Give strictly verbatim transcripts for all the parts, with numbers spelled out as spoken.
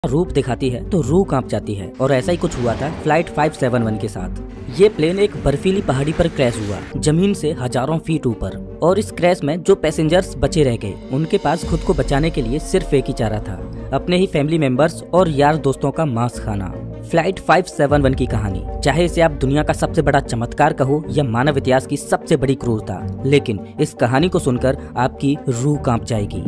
रूप दिखाती है तो रूह कांप जाती है। और ऐसा ही कुछ हुआ था फ्लाइट फाइव सेवन वन के साथ। ये प्लेन एक बर्फीली पहाड़ी पर क्रैश हुआ, जमीन से हजारों फीट ऊपर। और इस क्रैश में जो पैसेंजर्स बचे रह गए, उनके पास खुद को बचाने के लिए सिर्फ एक ही चारा था, अपने ही फैमिली मेंबर्स और यार दोस्तों का मांस खाना। फ्लाइट फाइव सेवन वन की कहानी, चाहे इसे आप दुनिया का सबसे बड़ा चमत्कार कहो या मानव इतिहास की सबसे बड़ी क्रूरता, लेकिन इस कहानी को सुनकर आपकी रूह कांप जाएगी।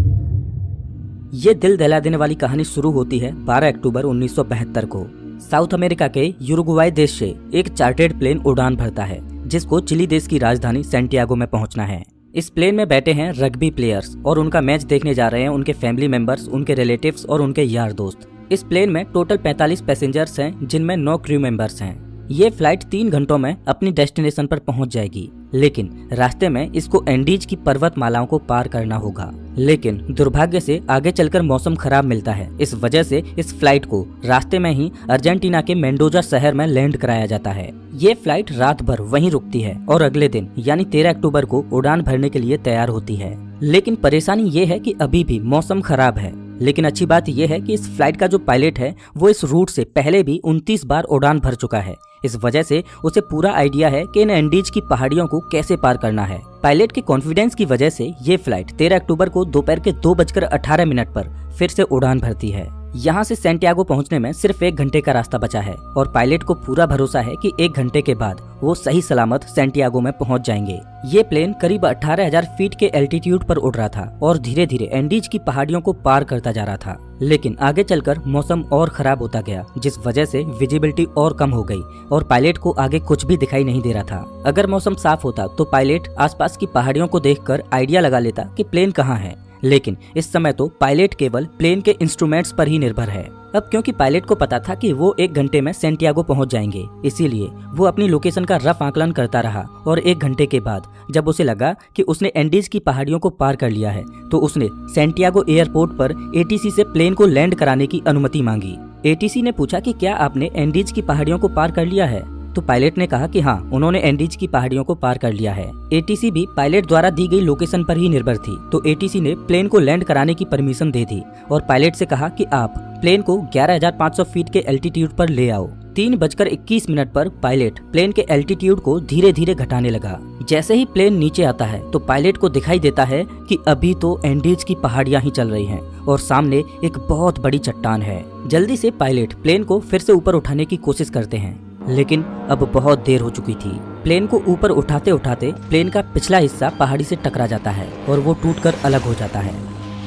ये दिल दहला देने वाली कहानी शुरू होती है बारह अक्टूबर उन्नीस सौ बहत्तर को। साउथ अमेरिका के यूरुग्वाई देश से एक चार्टर्ड प्लेन उड़ान भरता है, जिसको चिली देश की राजधानी सैंटियागो में पहुंचना है। इस प्लेन में बैठे हैं रग्बी प्लेयर्स और उनका मैच देखने जा रहे हैं उनके फैमिली मेंबर्स, उनके रिलेटिव्स और उनके यार दोस्त। इस प्लेन में टोटल पैंतालीस पैसेंजर्स हैं, जिनमें नौ क्रू मेंबर्स हैं। ये फ्लाइट तीन घंटों में अपनी डेस्टिनेशन पर पहुंच जाएगी, लेकिन रास्ते में इसको एंडीज की पर्वतमालाओं को पार करना होगा। लेकिन दुर्भाग्य से आगे चलकर मौसम खराब मिलता है। इस वजह से इस फ्लाइट को रास्ते में ही अर्जेंटीना के मेंडोजा शहर में लैंड कराया जाता है। ये फ्लाइट रात भर वहीं रुकती है और अगले दिन यानी तेरह अक्टूबर को उड़ान भरने के लिए तैयार होती है। लेकिन परेशानी ये है कि अभी भी मौसम खराब है। लेकिन अच्छी बात यह है कि इस फ्लाइट का जो पायलट है वो इस रूट से पहले भी उनतीस बार उड़ान भर चुका है। इस वजह से उसे पूरा आइडिया है कि इन एंडीज की पहाड़ियों को कैसे पार करना है। पायलट के कॉन्फिडेंस की वजह से ये फ्लाइट तेरह अक्टूबर को दोपहर के दो बजकर अठारह मिनट पर फिर से उड़ान भरती है। यहाँ से सैंटियागो पहुँचने में सिर्फ एक घंटे का रास्ता बचा है और पायलट को पूरा भरोसा है कि एक घंटे के बाद वो सही सलामत सैंटियागो में पहुँच जाएंगे। ये प्लेन करीब अठारह हजार फीट के एल्टीट्यूड पर उड़ रहा था और धीरे धीरे एंडीज की पहाड़ियों को पार करता जा रहा था। लेकिन आगे चलकर मौसम और खराब होता गया, जिस वजह से विजिबिलिटी और कम हो गई और पायलट को आगे कुछ भी दिखाई नहीं दे रहा था। अगर मौसम साफ होता तो पायलट आसपास की पहाड़ियों को देखकर आइडिया लगा लेता कि प्लेन कहाँ है, लेकिन इस समय तो पायलट केवल प्लेन के इंस्ट्रूमेंट्स पर ही निर्भर है। अब क्योंकि पायलट को पता था कि वो एक घंटे में सैंटियागो पहुंच जाएंगे, इसीलिए वो अपनी लोकेशन का रफ आकलन करता रहा। और एक घंटे के बाद जब उसे लगा कि उसने एंडीज की पहाड़ियों को पार कर लिया है, तो उसने सैंटियागो एयरपोर्ट पर एटीसी से प्लेन को लैंड कराने की अनुमति मांगी। एटीसी ने पूछा कि क्या आपने एंडीज की पहाड़ियों को पार कर लिया है? तो पायलट ने कहा कि हाँ, उन्होंने एंडीज की पहाड़ियों को पार कर लिया है। एटीसी भी पायलट द्वारा दी गई लोकेशन पर ही निर्भर थी, तो एटीसी ने प्लेन को लैंड कराने की परमिशन दे दी और पायलट से कहा कि आप प्लेन को ग्यारह हजार पाँच सौ फीट के एल्टीट्यूड पर ले आओ। तीन बजकर इक्कीस मिनट पर पायलट प्लेन के एल्टीट्यूड को धीरे धीरे घटाने लगा। जैसे ही प्लेन नीचे आता है तो पायलट को दिखाई देता है कि अभी तो एंडीज की पहाड़ियां ही चल रही हैं और सामने एक बहुत बड़ी चट्टान है। जल्दी से पायलट प्लेन को फिर से ऊपर उठाने की कोशिश करते हैं, लेकिन अब बहुत देर हो चुकी थी। प्लेन को ऊपर उठाते उठाते प्लेन का पिछला हिस्सा पहाड़ी से टकरा जाता है और वो टूटकर अलग हो जाता है।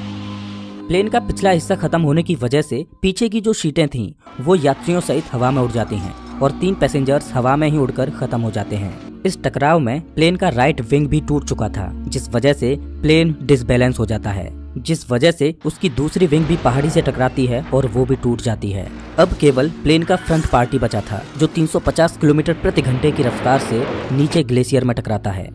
प्लेन का पिछला हिस्सा खत्म होने की वजह से पीछे की जो सीटें थीं वो यात्रियों सहित हवा में उड़ जाती हैं और तीन पैसेंजर्स हवा में ही उड़कर खत्म हो जाते हैं। इस टकराव में प्लेन का राइट विंग भी टूट चुका था, जिस वजह से प्लेन डिसबैलेंस हो जाता है, जिस वजह से उसकी दूसरी विंग भी पहाड़ी से टकराती है और वो भी टूट जाती है। अब केवल प्लेन का फ्रंट पार्ट ही बचा था, जो तीन सौ पचास किलोमीटर प्रति घंटे की रफ्तार से नीचे ग्लेशियर में टकराता है।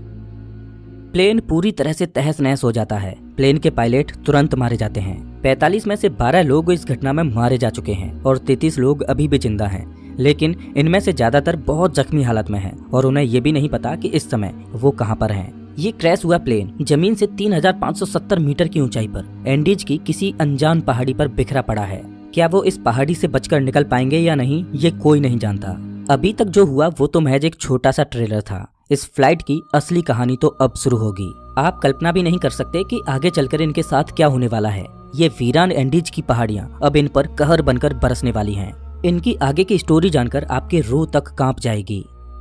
प्लेन पूरी तरह से तहस नहस हो जाता है। प्लेन के पायलट तुरंत मारे जाते हैं। पैंतालीस में से बारह लोग इस घटना में मारे जा चुके हैं और तैंतीस लोग अभी भी जिंदा हैं, लेकिन इनमें से ज्यादातर बहुत जख्मी हालत में हैं और उन्हें ये भी नहीं पता कि इस समय वो कहां पर हैं। ये क्रैश हुआ प्लेन जमीन से तीन हजार पाँच सौ सत्तर मीटर की ऊंचाई पर एंडीज की किसी अनजान पहाड़ी पर बिखरा पड़ा है। क्या वो इस पहाड़ी से बचकर निकल पाएंगे या नहीं, ये कोई नहीं जानता। अभी तक जो हुआ वो तो महज एक छोटा सा ट्रेलर था। इस फ्लाइट की असली कहानी तो अब शुरू होगी। आप कल्पना भी नहीं कर सकते कि आगे चलकर इनके साथ क्या होने वाला है। ये वीरान एंडीज की पहाड़ियां अब इन पर कहर बनकर बरसने वाली हैं। इनकी आगे की स्टोरी जानकर आपके रूह तक कांप जाएगी।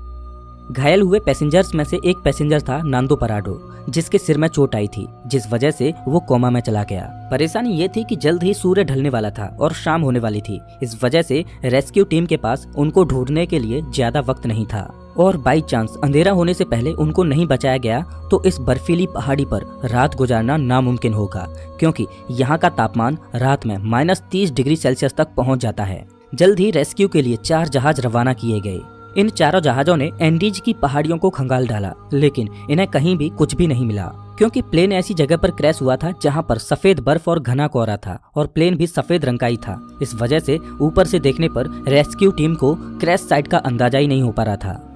घायल हुए पैसेंजर्स में से एक पैसेंजर था नांदो पराडो, जिसके सिर में चोट आई थी, जिस वजह से वो कोमा में चला गया। परेशानी ये थी कि जल्द ही सूर्य ढलने वाला था और शाम होने वाली थी। इस वजह से रेस्क्यू टीम के पास उनको ढूंढने के लिए ज्यादा वक्त नहीं था और बाई चांस अंधेरा होने से पहले उनको नहीं बचाया गया तो इस बर्फीली पहाड़ी पर रात गुजारना नामुमकिन होगा, क्योंकि यहाँ का तापमान रात में माइनस तीस डिग्री सेल्सियस तक पहुँच जाता है। जल्द ही रेस्क्यू के लिए चार जहाज रवाना किए गए। इन चारों जहाजों ने एंडीज की पहाड़ियों को खंगाल डाला, लेकिन इन्हें कहीं भी कुछ भी नहीं मिला, क्योंकि प्लेन ऐसी जगह पर क्रैश हुआ था जहां पर सफेद बर्फ और घना कोहरा था और प्लेन भी सफेद रंग का ही था। इस वजह से ऊपर से देखने पर रेस्क्यू टीम को क्रैश साइट का अंदाजा ही नहीं हो पा रहा था।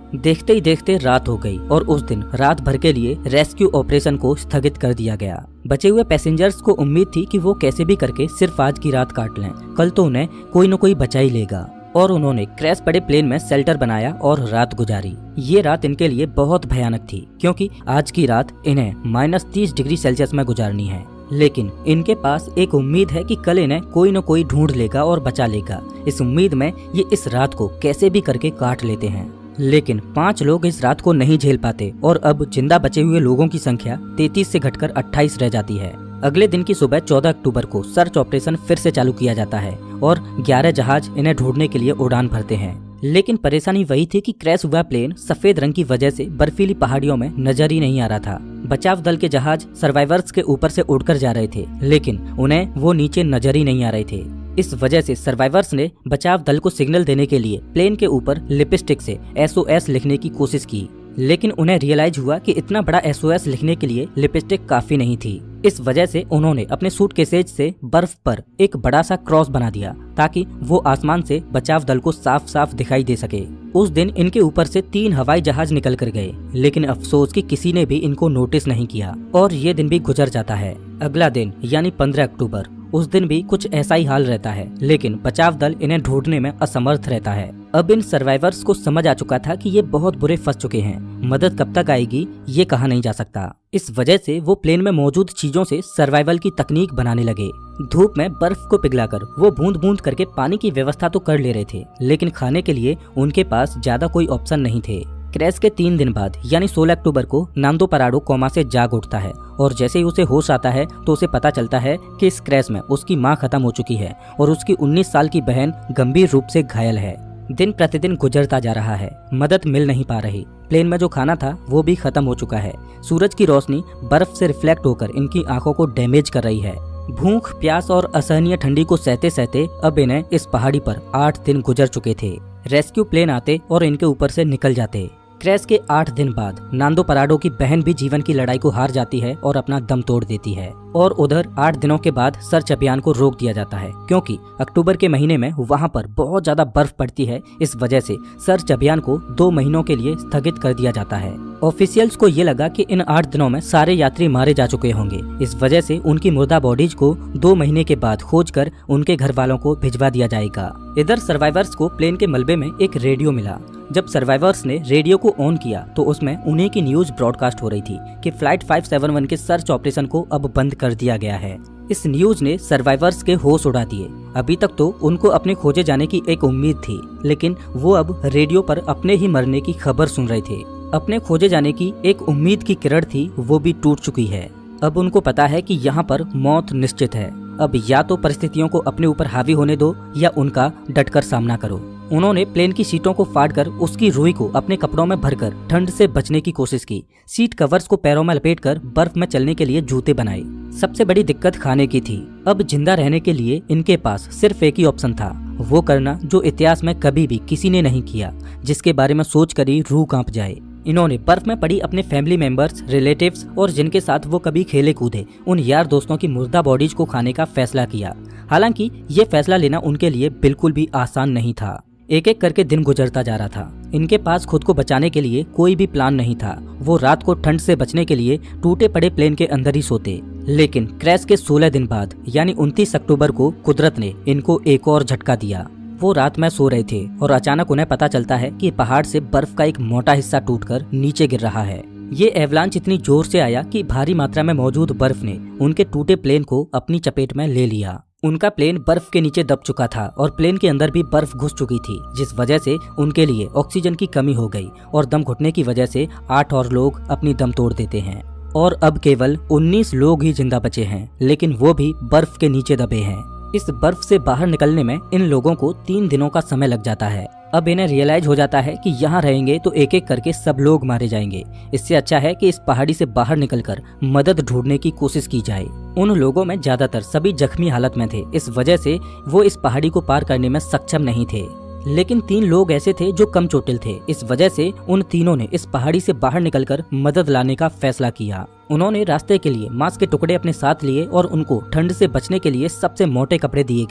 देखते ही देखते रात हो गई और उस दिन रात भर के लिए रेस्क्यू ऑपरेशन को स्थगित कर दिया गया। बचे हुए पैसेंजर्स को उम्मीद थी कि वो कैसे भी करके सिर्फ आज की रात काट लें, कल तो उन्हें कोई न कोई बचा ही लेगा। और उन्होंने क्रैश पड़े प्लेन में शेल्टर बनाया और रात गुजारी। ये रात इनके लिए बहुत भयानक थी क्योंकि आज की रात इन्हें माइनस तीस डिग्री सेल्सियस में गुजारनी है। लेकिन इनके पास एक उम्मीद है कि कल इन्हें कोई न कोई ढूंढ लेगा और बचा लेगा। इस उम्मीद में ये इस रात को कैसे भी करके काट लेते हैं। लेकिन पांच लोग इस रात को नहीं झेल पाते और अब जिंदा बचे हुए लोगों की संख्या तैंतीस से घटकर अट्ठाईस रह जाती है। अगले दिन की सुबह चौदह अक्टूबर को सर्च ऑपरेशन फिर से चालू किया जाता है और ग्यारह जहाज इन्हें ढूंढने के लिए उड़ान भरते हैं। लेकिन परेशानी वही थी कि क्रैश हुआ प्लेन सफेद रंग की वजह से बर्फीली पहाड़ियों में नजर ही नहीं आ रहा था। बचाव दल के जहाज सर्वाइवर्स के ऊपर से उड़कर जा रहे थे, लेकिन उन्हें वो नीचे नजर ही नहीं आ रहे थे। इस वजह से सर्वाइवर्स ने बचाव दल को सिग्नल देने के लिए प्लेन के ऊपर लिपस्टिक से एस ओ एस लिखने की कोशिश की, लेकिन उन्हें रियलाइज हुआ कि इतना बड़ा एस ओ एस लिखने के लिए लिपस्टिक काफी नहीं थी। इस वजह से उन्होंने अपने सूटकेसेज से बर्फ पर एक बड़ा सा क्रॉस बना दिया ताकि वो आसमान से बचाव दल को साफ साफ दिखाई दे सके। उस दिन इनके ऊपर से तीन हवाई जहाज निकल कर गए, लेकिन अफसोस कि किसी ने भी इनको नोटिस नहीं किया और ये दिन भी गुजर जाता है। अगला दिन यानी पंद्रह अक्टूबर, उस दिन भी कुछ ऐसा ही हाल रहता है, लेकिन बचाव दल इन्हें ढूंढने में असमर्थ रहता है। अब इन सर्वाइवर्स को समझ आ चुका था कि ये बहुत बुरे फंस चुके हैं। मदद कब तक आएगी ये कहा नहीं जा सकता। इस वजह से वो प्लेन में मौजूद चीजों से सर्वाइवल की तकनीक बनाने लगे। धूप में बर्फ को पिघलाकर वो बूंद बूंद करके पानी की व्यवस्था तो कर ले रहे थे, लेकिन खाने के लिए उनके पास ज्यादा कोई ऑप्शन नहीं थे। क्रैश के तीन दिन बाद यानी सोलह अक्टूबर को नांदो पराडो कोमा से जाग उठता है और जैसे ही उसे होश आता है तो उसे पता चलता है कि इस क्रैश में उसकी मां खत्म हो चुकी है और उसकी उन्नीस साल की बहन गंभीर रूप से घायल है। दिन प्रतिदिन गुजरता जा रहा है, मदद मिल नहीं पा रही। प्लेन में जो खाना था वो भी खत्म हो चुका है। सूरज की रोशनी बर्फ से रिफ्लेक्ट होकर इनकी आंखों को डैमेज कर रही है। भूख, प्यास और असहनीय ठंडी को सहते सहते अब इन्हें इस पहाड़ी पर आठ दिन गुजर चुके थे। रेस्क्यू प्लेन आते और इनके ऊपर से निकल जाते। क्रैश के आठ दिन बाद नांदो पराडो की बहन भी जीवन की लड़ाई को हार जाती है और अपना दम तोड़ देती है। और उधर आठ दिनों के बाद सर्च अभियान को रोक दिया जाता है क्योंकि अक्टूबर के महीने में वहां पर बहुत ज्यादा बर्फ पड़ती है। इस वजह से सर्च अभियान को दो महीनों के लिए स्थगित कर दिया जाता है। ऑफिशियल्स को ये लगा कि इन आठ दिनों में सारे यात्री मारे जा चुके होंगे। इस वजह से उनकी मुर्दा बॉडीज को दो महीने के बाद खोजकर उनके घर वालों को भिजवा दिया जाएगा। इधर सर्वाइवर्स को प्लेन के मलबे में एक रेडियो मिला। जब सर्वाइवर्स ने रेडियो को ऑन किया तो उसमें उन्हीं की न्यूज ब्रॉडकास्ट हो रही थी कि फ्लाइट फाइव सेवन वन के सर्च ऑपरेशन को अब बंद कर दिया गया है। इस न्यूज ने सर्वाइवर्स के होश उड़ा दिए। अभी तक तो उनको अपने खोजे जाने की एक उम्मीद थी, लेकिन वो अब रेडियो पर अपने ही मरने की खबर सुन रहे थे। अपने खोजे जाने की एक उम्मीद की किरण थी, वो भी टूट चुकी है। अब उनको पता है कि यहाँ पर मौत निश्चित है। अब या तो परिस्थितियों को अपने ऊपर हावी होने दो या उनका डटकर सामना करो। उन्होंने प्लेन की सीटों को फाड़कर उसकी रुई को अपने कपड़ों में भरकर ठंड से बचने की कोशिश की। सीट कवर्स को पैरों में लपेटकर बर्फ में चलने के लिए जूते बनाए। सबसे बड़ी दिक्कत खाने की थी। अब जिंदा रहने के लिए इनके पास सिर्फ एक ही ऑप्शन था, वो करना जो इतिहास में कभी भी किसी ने नहीं किया, जिसके बारे में सोच कर ही रूह कांप जाए। इन्होंने बर्फ में पड़ी अपने फैमिली मेंबर्स, रिलेटिव्स और जिनके साथ वो कभी खेले कूदे उन यार दोस्तों की मुर्दा बॉडीज को खाने का फैसला किया। हालांकि ये फैसला लेना उनके लिए बिल्कुल भी आसान नहीं था। एक एक करके दिन गुजरता जा रहा था। इनके पास खुद को बचाने के लिए कोई भी प्लान नहीं था। वो रात को ठंड से बचने के लिए टूटे पड़े प्लेन के अंदर ही सोते। लेकिन क्रैश के सोलह दिन बाद यानी उनतीस अक्टूबर को कुदरत ने इनको एक और झटका दिया। वो रात में सो रहे थे और अचानक उन्हें पता चलता है कि पहाड़ से बर्फ का एक मोटा हिस्सा टूटकर नीचे गिर रहा है। ये एवलांच इतनी जोर से आया कि भारी मात्रा में मौजूद बर्फ ने उनके टूटे प्लेन को अपनी चपेट में ले लिया। उनका प्लेन बर्फ के नीचे दब चुका था और प्लेन के अंदर भी बर्फ घुस चुकी थी, जिस वजह से उनके लिए ऑक्सीजन की कमी हो गई और दम घुटने की वजह से आठ और लोग अपनी दम तोड़ देते हैं। और अब केवल उन्नीस लोग ही जिंदा बचे हैं, लेकिन वो भी बर्फ के नीचे दबे हैं। इस बर्फ से बाहर निकलने में इन लोगों को तीन दिनों का समय लग जाता है। अब इन्हें रियलाइज हो जाता है कि यहाँ रहेंगे तो एक एक करके सब लोग मारे जाएंगे। इससे अच्छा है कि इस पहाड़ी से बाहर निकलकर मदद ढूंढने की कोशिश की जाए। उन लोगों में ज्यादातर सभी जख्मी हालत में थे, इस वजह से वो इस पहाड़ी को पार करने में सक्षम नहीं थे। लेकिन तीन लोग ऐसे थे जो कम चोटिल थे। इस वजह से उन तीनों ने इस पहाड़ी से बाहर निकलकर मदद लाने का फैसला किया। उन्होंने रास्ते के लिए मांस के टुकड़े अपने साथ लिए और उनको ठंड से बचने के लिए सबसे मोटे कपड़े दिए गए।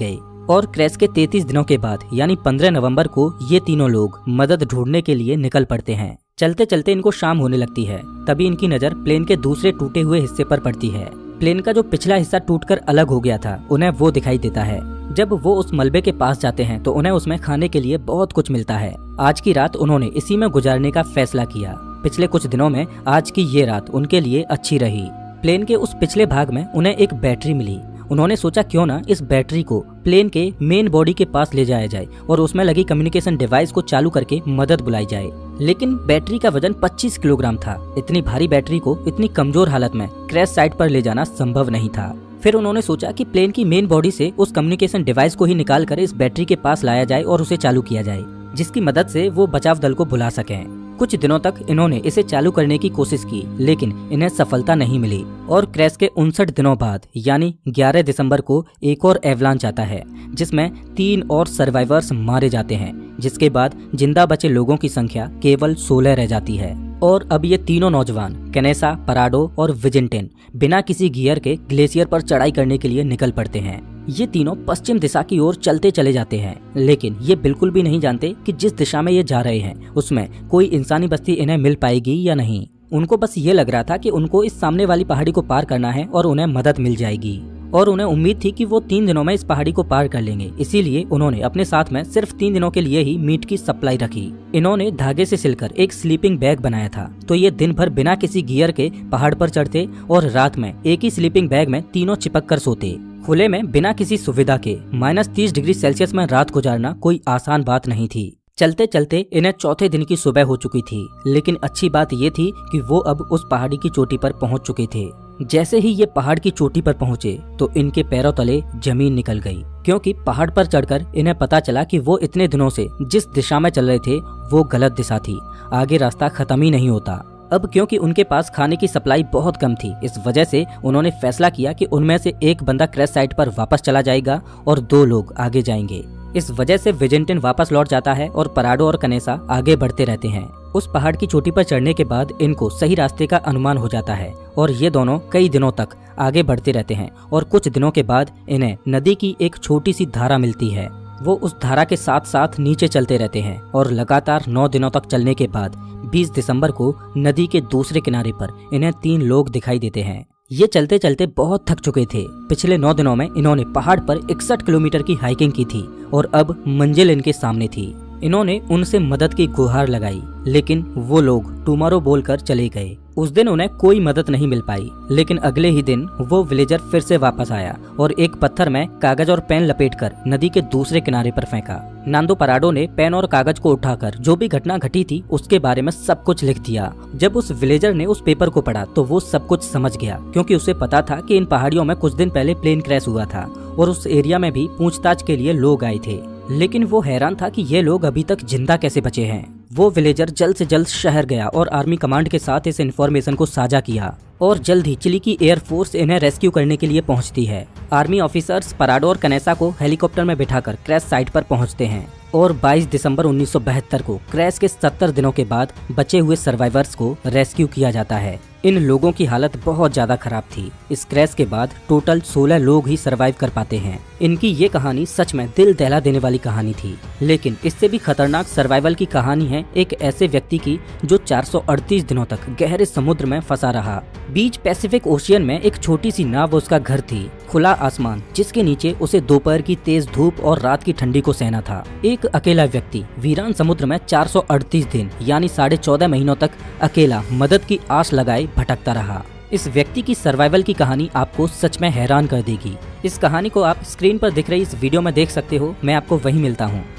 और क्रैश के तैंतीस दिनों के बाद यानी पंद्रह नवंबर को ये तीनों लोग मदद ढूंढने के लिए निकल पड़ते हैं। चलते चलते इनको शाम होने लगती है, तभी इनकी नज़र प्लेन के दूसरे टूटे हुए हिस्से पर पड़ती है। प्लेन का जो पिछला हिस्सा टूटकर अलग हो गया था उन्हें वो दिखाई देता है। जब वो उस मलबे के पास जाते हैं तो उन्हें उसमें खाने के लिए बहुत कुछ मिलता है। आज की रात उन्होंने इसी में गुजारने का फैसला किया। पिछले कुछ दिनों में आज की ये रात उनके लिए अच्छी रही। प्लेन के उस पिछले भाग में उन्हें एक बैटरी मिली। उन्होंने सोचा क्यों ना इस बैटरी को प्लेन के मेन बॉडी के पास ले जाया जाए और उसमें लगी कम्युनिकेशन डिवाइस को चालू करके मदद बुलाई जाए। लेकिन बैटरी का वजन पच्चीस किलोग्राम था। इतनी भारी बैटरी को इतनी कमजोर हालत में क्रैश साइट पर ले जाना संभव नहीं था। फिर उन्होंने सोचा कि प्लेन की मेन बॉडी से उस कम्युनिकेशन डिवाइस को ही निकाल कर इस बैटरी के पास लाया जाए और उसे चालू किया जाए, जिसकी मदद से वो बचाव दल को बुला सकें। कुछ दिनों तक इन्होंने इसे चालू करने की कोशिश की, लेकिन इन्हें सफलता नहीं मिली और क्रैश के उनसठ दिनों बाद यानी ग्यारह दिसंबर को एक और एवलांच आता है, जिसमें तीन और सर्वाइवर्स मारे जाते हैं, जिसके बाद जिंदा बचे लोगों की संख्या केवल सोलह रह जाती है। और अब ये तीनों नौजवान कैनेसा, पराडो और विजिंटेन बिना किसी गियर के ग्लेशियर पर चढ़ाई करने के लिए निकल पड़ते हैं। ये तीनों पश्चिम दिशा की ओर चलते चले जाते हैं, लेकिन ये बिल्कुल भी नहीं जानते कि जिस दिशा में ये जा रहे हैं उसमें कोई इंसानी बस्ती इन्हें मिल पाएगी या नहीं। उनको बस ये लग रहा था कि उनको इस सामने वाली पहाड़ी को पार करना है और उन्हें मदद मिल जाएगी, और उन्हें उम्मीद थी कि वो तीन दिनों में इस पहाड़ी को पार कर लेंगे। इसीलिए उन्होंने अपने साथ में सिर्फ तीन दिनों के लिए ही मीट की सप्लाई रखी। इन्होंने धागे से सिलकर एक स्लीपिंग बैग बनाया था, तो ये दिन भर बिना किसी गियर के पहाड़ पर चढ़ते और रात में एक ही स्लीपिंग बैग में तीनों चिपक कर सोते। खुले में बिना किसी सुविधा के माइनस तीस डिग्री सेल्सियस में रात गुजारना कोई आसान बात नहीं थी। चलते चलते इन्हें चौथे दिन की सुबह हो चुकी थी, लेकिन अच्छी बात ये थी कि वो अब उस पहाड़ी की चोटी पर पहुंच चुके थे। जैसे ही ये पहाड़ की चोटी पर पहुंचे तो इनके पैरों तले जमीन निकल गई, क्योंकि पहाड़ पर चढ़कर इन्हें पता चला कि वो इतने दिनों से जिस दिशा में चल रहे थे वो गलत दिशा थी। आगे रास्ता खत्म ही नहीं होता। अब क्योंकि उनके पास खाने की सप्लाई बहुत कम थी, इस वजह से उन्होंने फैसला किया कि उनमें से एक बंदा क्रैश साइट पर वापस चला जाएगा और दो लोग आगे जाएंगे। इस वजह से विजिंटेन वापस लौट जाता है और पराडो और कैनेसा आगे बढ़ते रहते हैं। उस पहाड़ की चोटी पर चढ़ने के बाद इनको सही रास्ते का अनुमान हो जाता है और ये दोनों कई दिनों तक आगे बढ़ते रहते हैं और कुछ दिनों के बाद इन्हें नदी की एक छोटी सी धारा मिलती है। वो उस धारा के साथ साथ नीचे चलते रहते हैं और लगातार नौ दिनों तक चलने के बाद बीस दिसंबर को नदी के दूसरे किनारे पर इन्हें तीन लोग दिखाई देते हैं। ये चलते चलते बहुत थक चुके थे। पिछले नौ दिनों में इन्होंने पहाड़ पर इकसठ किलोमीटर की हाइकिंग की थी और अब मंजिल इनके सामने थी। इन्होंने उनसे मदद की गुहार लगाई, लेकिन वो लोग टुमारो बोलकर चले गए। उस दिन उन्हें कोई मदद नहीं मिल पाई, लेकिन अगले ही दिन वो विलेजर फिर से वापस आया और एक पत्थर में कागज और पेन लपेटकर नदी के दूसरे किनारे पर फेंका। नांदो पराडो ने पेन और कागज को उठाकर जो भी घटना घटी थी उसके बारे में सब कुछ लिख दिया। जब उस विलेजर ने उस पेपर को पढ़ा तो वो सब कुछ समझ गया, क्योंकि उसे पता था कि इन पहाड़ियों में कुछ दिन पहले प्लेन क्रैश हुआ था और उस एरिया में भी पूछताछ के लिए लोग आए थे। लेकिन वो हैरान था कि ये लोग अभी तक जिंदा कैसे बचे हैं। वो विलेजर जल्द से जल्द शहर गया और आर्मी कमांड के साथ इस इन्फॉर्मेशन को साझा किया और जल्द ही चिली की एयरफोर्स इन्हें रेस्क्यू करने के लिए पहुंचती है। आर्मी ऑफिसर्स पराडो और कैनेसा को हेलीकॉप्टर में बिठाकर क्रैश साइट पर पहुंचते हैं और बाईस दिसंबर उन्नीस सौ बहत्तर को क्रैश के सत्तर दिनों के बाद बचे हुए सर्वाइवर्स को रेस्क्यू किया जाता है। इन लोगों की हालत बहुत ज्यादा खराब थी। इस क्रैश के बाद टोटल सोलह लोग ही सरवाइव कर पाते हैं। इनकी ये कहानी सच में दिल दहला देने वाली कहानी थी, लेकिन इससे भी खतरनाक सर्वाइवल की कहानी है एक ऐसे व्यक्ति की जो चार सौ अड़तीस दिनों तक गहरे समुद्र में फंसा रहा। बीच पैसिफिक ओशियन में एक छोटी सी नाव उसका घर थी, खुला आसमान जिसके नीचे उसे दोपहर की तेज धूप और रात की ठंडी को सहना था। एक अकेला व्यक्ति वीरान समुद्र में चार सौ अड़तीस दिन यानी साढ़े चौदह महीनों तक अकेला मदद की आस लगाए भटकता रहा। इस व्यक्ति की सर्वाइवल की कहानी आपको सच में हैरान कर देगी। इस कहानी को आप स्क्रीन पर दिख रही इस वीडियो में देख सकते हो। मैं आपको वहीं मिलता हूँ।